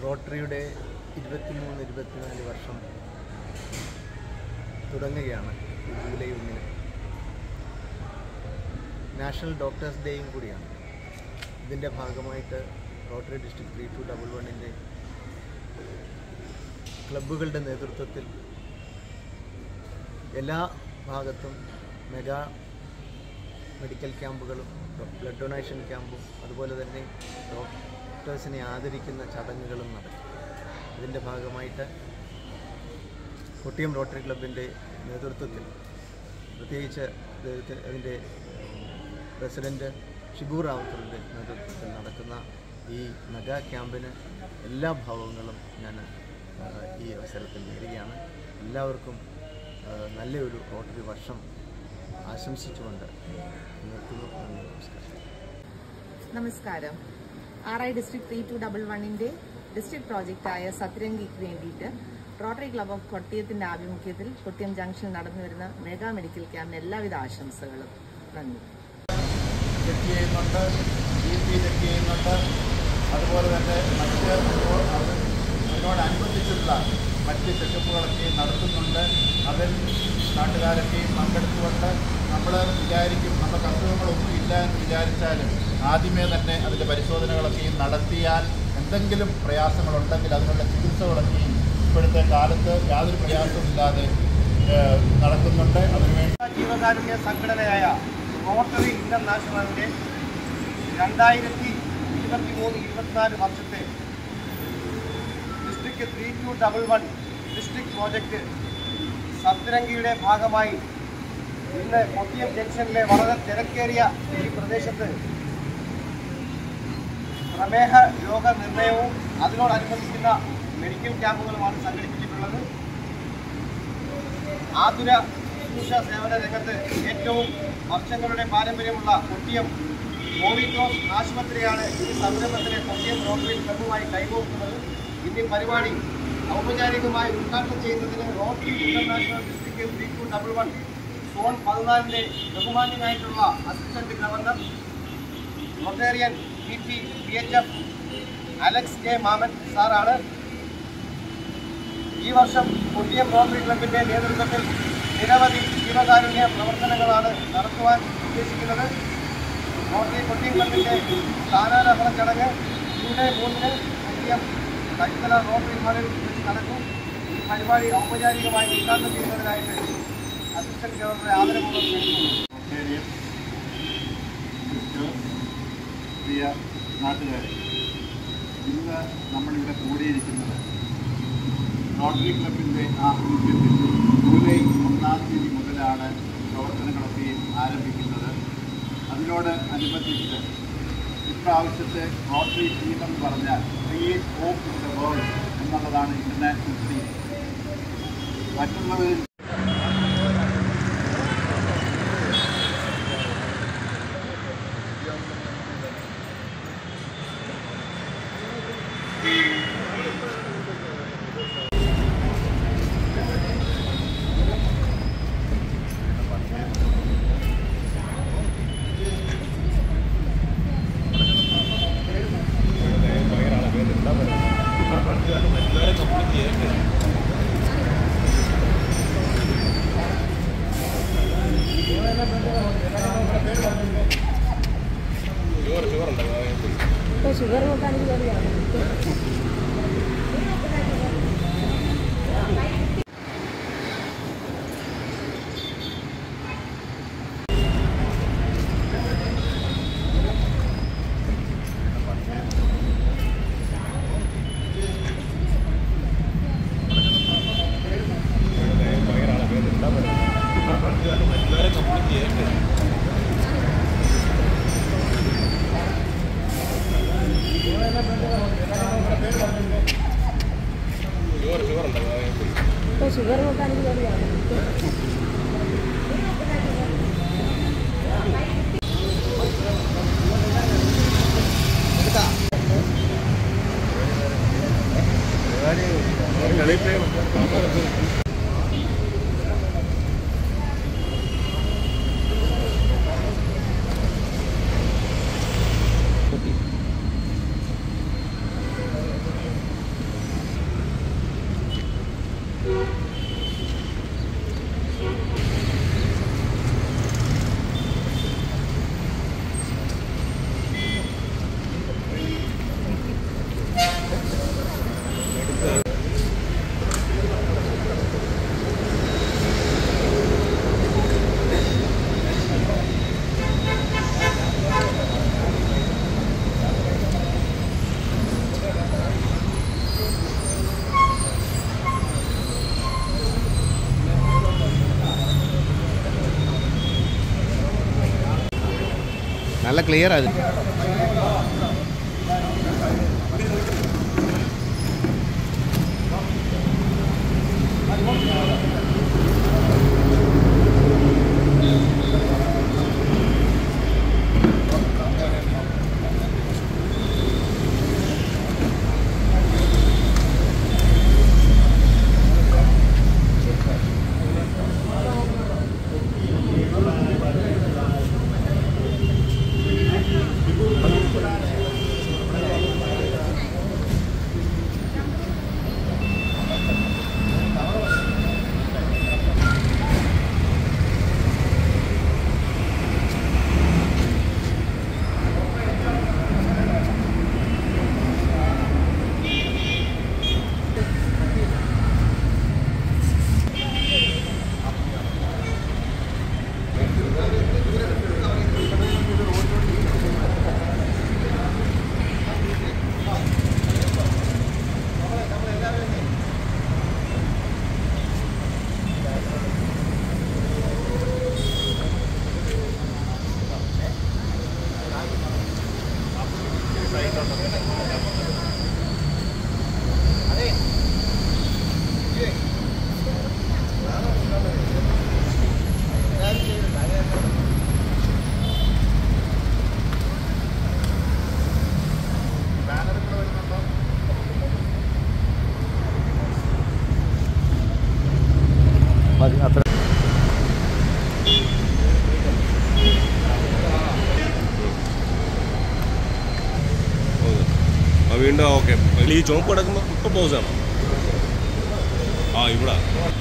റോട്ടറിയുടെ 23-24 വർഷം തുടങ്ങുകയാണ് ജൂലൈ 1-ന്. നാഷണൽ ഡോക്ടേഴ്സ് ഡേയും കൂടിയാണ്. ഇതിൻ്റെ ഭാഗമായിട്ട് റോട്ടറി ഡിസ്ട്രിക്ട് 3211-ൻ്റെ ക്ലബ്ബുകളുടെ നേതൃത്വത്തിൽ എല്ലാ ഭാഗത്തും മെഗാ മെഡിക്കൽ ക്യാമ്പുകളും ബ്ലഡ് ഡൊണേഷൻ ക്യാമ്പും അതുപോലെ തന്നെ ഡോക്ടേഴ്സിനെ ആദരിക്കുന്ന ചടങ്ങുകളും നടക്കും. ഇതിൻ്റെ ഭാഗമായിട്ട് കൊട്ടിയം റോട്ടറി ക്ലബിൻ്റെ നേതൃത്വത്തിൽ, പ്രത്യേകിച്ച് അതിൻ്റെ പ്രസിഡൻറ്റ് ഷിബു റാവുത്തറിൻ്റെ നേതൃത്വത്തിൽ നടക്കുന്ന ഈ മെഗാ ക്യാമ്പിന് എല്ലാ ഭാവങ്ങളും ഞാൻ ഈ അവസരത്തിൽ നേരുകയാണ്. എല്ലാവർക്കും നല്ലൊരു റോട്ടറി വർഷം ആശംസിച്ചുകൊണ്ട് നിർത്തുന്നു. നമസ്കാരം. RI ഡിസ്ട്രിക്ട് 3211-ൻ്റെ ഡിസ്ട്രിക്ട് പ്രോജക്റ്റായ സത്രംഗിക്ക് വേണ്ടിയിട്ട് റോട്ടറി ക്ലബ് ഓഫ് കൊട്ടിയത്തിൻ്റെ ആഭിമുഖ്യത്തിൽ കൊട്ടിയം ജംഗ്ഷനിൽ നടന്നു വരുന്ന മെഗാ മെഡിക്കൽ ക്യാമ്പിന് എല്ലാവിധ ആശംസകളും. നന്ദി. ചെക്ക് ചെയ്യുന്നുണ്ട്, BP ചെക്ക് ചെയ്യുന്നുണ്ട്. അതുപോലെ തന്നെ അതിനോടനുബന്ധിച്ചുള്ള മറ്റ് ചെക്കപ്പുകളൊക്കെ നടത്തുന്നുണ്ട്. അതിൽ നാട്ടുകാരൊക്കെയും പങ്കെടുത്തുകൊണ്ട് നമ്മൾ വിചാരിക്കും നമുക്ക് അസുഖങ്ങളൊന്നും ഇല്ല എന്ന് വിചാരിച്ചാലും ആദ്യമേ തന്നെ അതിൻ്റെ പരിശോധനകളൊക്കെയും നടത്തിയാൽ എന്തെങ്കിലും പ്രയാസങ്ങളുണ്ടെങ്കിൽ അതിനുള്ള ചികിത്സകളൊക്കെയും ഇപ്പോഴത്തെ കാലത്ത് യാതൊരു പ്രയാസവുമില്ലാതെ നടക്കുന്നുണ്ട്. അതിനുവേണ്ടി ജീവകാരുണ്യ സംഘടനയായ റോട്ടറി ഇന്റർനാഷണലിൻ്റെ 2023-24 വർഷത്തെ ഡിസ്ട്രിക്ട് 3211 ഡിസ്ട്രിക്ട് പ്രോജക്റ്റ് സത്രംഗിയുടെ ഭാഗമായി ഇന്ന് കൊട്ടിയം ജംഗ്ഷനിലെ വളരെ തിരക്കേറിയ ഈ പ്രദേശത്ത് പ്രമേഹ രോഗനിർണയവും അതിനോടനുബന്ധിക്കുന്ന മെഡിക്കൽ ക്യാമ്പുകളുമാണ് സംഘടിപ്പിച്ചിട്ടുള്ളത്. ആതുര ശുശ്രൂഷ സേവന രംഗത്ത് ഏറ്റവും വർഷങ്ങളുടെ പാരമ്പര്യമുള്ള കൊട്ടിയം മോവിറ്റോസ് ആശുപത്രിയാണ് ഈ സംരംഭത്തിലെ കൊട്ടിയം റോട്ടറി ക്ലബ്ബുമായി കൈകോർക്കുന്നത്. ഇന്ന് പരിപാടി ഔപചാരികമായി ഉദ്ഘാടനം ചെയ്യുന്നതിന് റോട്ടറി ഇന്റർനാഷണൽ ഡിസ്ട്രിക്ട് 3211 സോൺ 14-ന്റെ ബഹുമാന്യനായിട്ടുള്ള assistant governor Rotarian VP PHF Alex K. Mammen സാറാണ്. ഈ വർഷം കൊട്ടിയം റോട്ടറി ക്ലബിൻ്റെ നേതൃത്വത്തിൽ നിരവധി ജീവകാരുണ്യ പ്രവർത്തനങ്ങളാണ് നടത്തുവാൻ ഉദ്ദേശിക്കുന്നത്. റോട്ടറി കൊട്ടിയം ക്ലബിൻ്റെ സ്ഥാനാരോഹണ ചടങ്ങ് ജൂലൈ 3-ന് കൊട്ടിയം കൈത്തല റോട്ടറി ഹാളിൽ വെച്ച് നടക്കും. ഈ പരിപാടി ഔപചാരികമായി ഉദ്ഘാടനം ചെയ്യുന്നതിനായിട്ട് അസിസ്റ്റന്റ് ഗവർണറെ ആദരപൂർവ്വം ക്ഷണിക്കുന്നു. പ്രിയ നാട്ടുകാരെ, ഇന്ന് നമ്മളിവിടെ കൂടിയിരിക്കുന്നത് റോട്ടറി ക്ലബിൻ്റെ ആഭിമുഖ്യത്തിൽ ജൂലൈ 1-ാം തീയതി മുതലാണ് പ്രവർത്തനങ്ങളൊക്കെ ആരംഭിക്കുന്നത്. അതിനോട് അനുബന്ധിച്ച് ഇപ്രാവശ്യത്തെ റോട്ടറി തീം എന്ന് പറഞ്ഞാൽ create hope in the world എന്നുള്ളതാണ് ഇൻ്റർനാഷണൽ തീം. മറ്റുള്ളവരിൽ ഷുഗർ നോക്കാണെങ്കിൽ അറിയാം. നല്ല ക്ലിയർ അത്. വീണ്ടും ഓക്കെ. ഈ ചുവപ്പ് കിടക്കുമ്പോൾ ഇപ്പോൾ പോസാണോ? ആ ഇവിടെ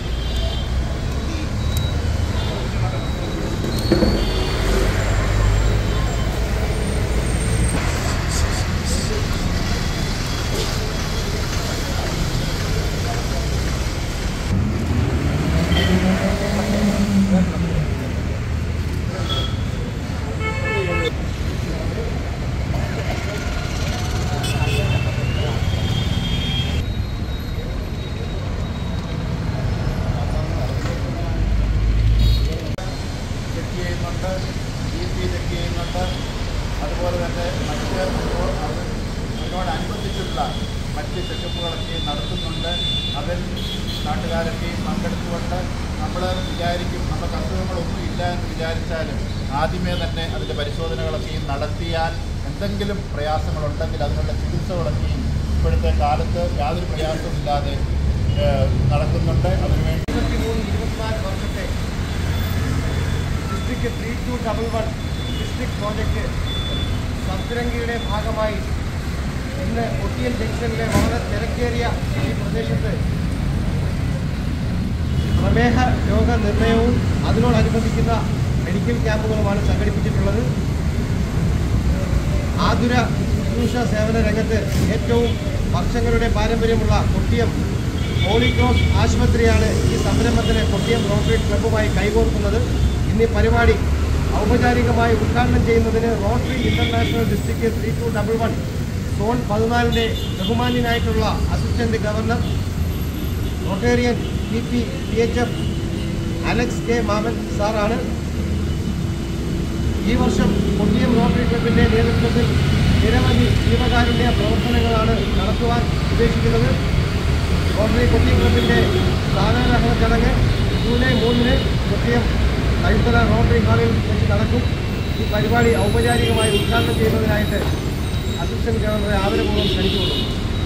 അതുപോലെ തന്നെ അതിനോടനുബന്ധിച്ചുള്ള മറ്റ് ചെക്കപ്പുകളൊക്കെ നടത്തുന്നുണ്ട്. അതിൽ നാട്ടുകാരൊക്കെ പങ്കെടുത്തുകൊണ്ട് നമ്മൾ വിചാരിക്കും നമുക്ക് അസുഖങ്ങളൊന്നും ഇല്ല എന്ന് വിചാരിച്ചാലും ആദ്യമേ തന്നെ അതിൻ്റെ പരിശോധനകളൊക്കെയും നടത്തിയാൽ എന്തെങ്കിലും പ്രയാസങ്ങളുണ്ടെങ്കിൽ അതിനുള്ള ചികിത്സകളൊക്കെയും ഇപ്പോഴത്തെ കാലത്ത് യാതൊരു പ്രയാസവുമില്ലാതെ നടക്കുന്നുണ്ട്. അതിനുവേണ്ടി 23-24 വർഷത്തെ ഡിസ്ട്രിക്ട് 3211 ഡിസ്ട്രിക്ട് പ്രോജക്റ്റ് സത്രംഗിയുടെ ഭാഗമായി ഇന്ന് കൊട്ടിയം ജംഗ്ഷനിലെ വളരെ തിരക്കേറിയ ഈ പ്രദേശത്ത് പ്രമേഹ രോഗനിർണയവും അതിനോടനുബന്ധിക്കുന്ന മെഡിക്കൽ ക്യാമ്പുകളുമാണ് സംഘടിപ്പിച്ചിട്ടുള്ളത്. ആതുര ശുശ്രൂഷ സേവന രംഗത്ത് ഏറ്റവും വർഷങ്ങളുടെ പാരമ്പര്യമുള്ള കൊട്ടിയം ഹോളി ക്രോസ് ആശുപത്രിയാണ് ഈ സംരംഭത്തിന് കൊട്ടിയം റോട്ടറി ക്ലബ്ബുമായി കൈകോർക്കുന്നത്. ഇന്ന് ഈ പരിപാടി ഔപചാരികമായി ഉദ്ഘാടനം ചെയ്യുന്നതിന് റോട്ടറി ഇന്റർനാഷണൽ ഡിസ്ട്രിക്ട് 3211 സോൺ 14 ബഹുമാന്യനായിട്ടുള്ള assistant governor Rotarian PPPHF Alex K Mammen സാറാണ്. ഈ വർഷം കൊട്ടിയം റോട്ടറി ക്ലബിൻ്റെ നേതൃത്വത്തിൽ നിരവധി ജീവകാരുണ്യ പ്രവർത്തനങ്ങളാണ് നടത്തുവാൻ ഉദ്ദേശിക്കുന്നത്. റോട്ടറി കൊട്ടിയം ക്ലബിൻ്റെ സ്ഥാനാരോഹണ ചടങ്ങ് ജൂലൈ 3 കൊട്ടിയം കൈത്തല റോട്ടറി ഹാളിൽ വെച്ച് നടക്കും. ഈ പരിപാടി ഔപചാരികമായി ഉദ്ഘാടനം ചെയ്യുന്നതിനായിട്ട് അസിസ്റ്റന്റ് ഗവർണറെ ആദരപൂർവ്വം ക്ഷണിച്ചുകൊള്ളുന്നു.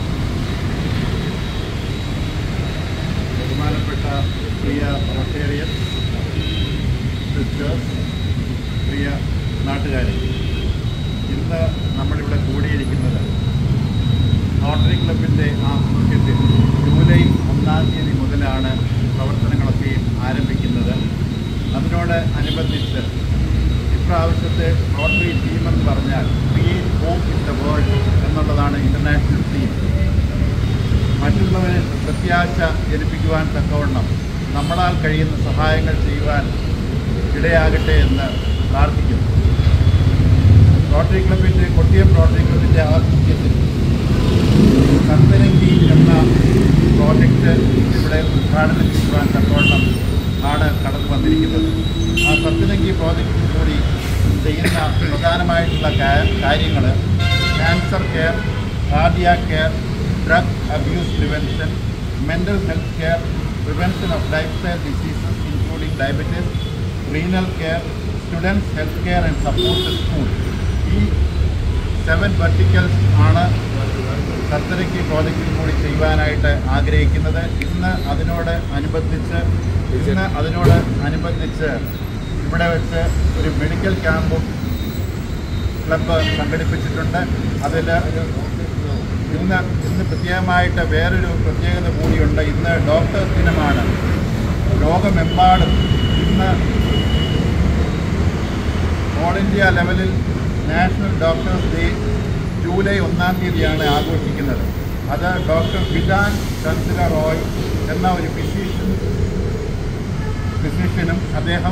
ബഹുമാനപ്പെട്ട പ്രിയ റോട്ടേറിയൻ സിസ്റ്റേഴ്സ്, പ്രിയ നാട്ടുകാരെ, ഇന്ന് നമ്മളിവിടെ കൂടിയിരിക്കുന്നത് റോട്ടറി ക്ലബിൻ്റെ ആഭിമുഖ്യത്തിൽ ജൂലൈ 1 മുതലാണ് പ്രവർത്തനങ്ങളൊക്കെയും ആരംഭിക്കുന്നത്. അതിനോട് അനുബന്ധിച്ച് ഇപ്രാവശ്യത്തെ റോട്ടറി തീം എന്ന് പറഞ്ഞാൽ create hope in the world എന്നുള്ളതാണ് ഇൻ്റർനാഷണൽ തീം. മറ്റുള്ളവരെ പ്രത്യാശ ജനിപ്പിക്കുവാൻ തക്കവണ്ണം നമ്മളാൽ കഴിയുന്ന സഹായങ്ങൾ ചെയ്യുവാൻ ഇടയാകട്ടെ എന്ന് പ്രാർത്ഥിക്കുന്നു. റോട്ടറി ക്ലബിൻ്റെ കൊട്ടിയം റോട്ടറി ക്ലബിൻ്റെ ആഭിമുഖ്യത്തിൽ സത്തരംഗി എന്ന പ്രോജക്റ്റ് ഇവിടെ ഉദ്ഘാടനം ചെയ്യുവാൻ തക്കവണ്ണം ആണ് കടന്നു വന്നിരിക്കുന്നത്. ആ സത്തരംഗി പ്രോജക്റ്റിൽ കൂടി ചെയ്യുന്ന പ്രധാനമായിട്ടുള്ള കാര്യങ്ങൾ cancer care, cardiac care, drug abuse prevention, mental health care, prevention of life style diseases including diabetes, renal care, students health care and support school. ഈ 7 വെർട്ടിക്കൽസ് ആണ് സത്തരക്കി പ്രോജക്റ്റിൽ കൂടി ചെയ്യുവാനായിട്ട് ആഗ്രഹിക്കുന്നത്. ഇന്ന് അതിനോടനുബന്ധിച്ച് ഇവിടെ വെച്ച് ഒരു മെഡിക്കൽ ക്യാമ്പും ക്ലബ്ബ് സംഘടിപ്പിച്ചിട്ടുണ്ട്. അതിൽ ഇന്ന് പ്രത്യേകമായിട്ട് വേറൊരു പ്രത്യേകത കൂടിയുണ്ട്. ഇന്ന് ഡോക്ടേഴ്സ് ദിനമാണ്. ലോകമെമ്പാടും ഇന്ന് ഓൾ ഇന്ത്യ ലെവലിൽ നാഷണൽ ഡോക്ടേഴ്സ് ഡേ ജൂലൈ 1-ാം തീയതിയാണ് ആഘോഷിക്കുന്നത്. അത് ഡോക്ടർ ബിധാൻ ചന്ദ്ര റോയ് എന്ന ഒരു ഫിസിഷ്യനും അദ്ദേഹം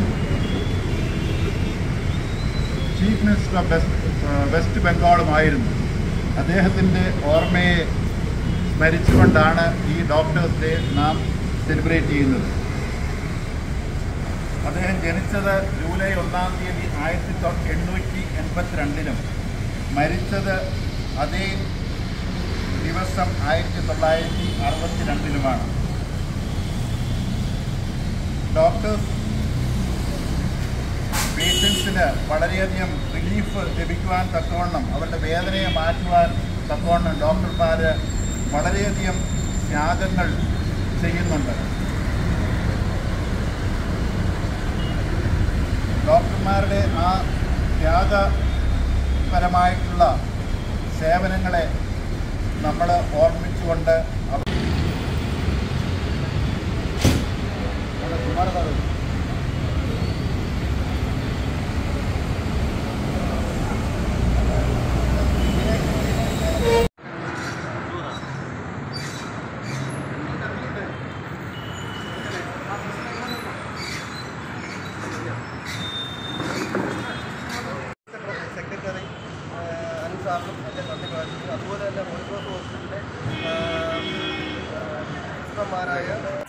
ചീഫ് മിനിസ്റ്റർ ഓഫ് വെസ്റ്റ് ബംഗാളുമായിരുന്നു. അദ്ദേഹത്തിൻ്റെ ഓർമ്മയെ സ്മരിച്ചുകൊണ്ടാണ് ഈ ഡോക്ടേഴ്സ് ഡേ നാം സെലിബ്രേറ്റ് ചെയ്യുന്നത്. അദ്ദേഹം ജനിച്ചത് ജൂലൈ 1-ാം തീയതി 1882-ലും മരിച്ചത് അതേ ദിവസം 1962-ലുമാണ്. ഡോക്ടേഴ്സ് പേഷ്യൻസിന് വളരെയധികം റിലീഫ് ലഭിക്കുവാൻ തക്കവണ്ണം, അവരുടെ വേദനയെ മാറ്റുവാൻ തക്കവണ്ണം ഡോക്ടർമാർ വളരെയധികം ത്യാഗങ്ങൾ ചെയ്യുന്നുണ്ട്. ഡോക്ടർമാരുടെ ആ ത്യാഗപരമായിട്ടുള്ള സേവനങ്ങളെ നമ്മൾ ഓർമ്മിച്ചുകൊണ്ട് സെക്രട്ടറി അനുസാറിനും എൻ്റെ നന്ദി പ്രകടിപ്പിക്കുന്നു. അതുപോലെ തന്നെ ഹോളിക്രോസ് ഹോസ്പിറ്റലിലെ ഡോക്ടർമാരായ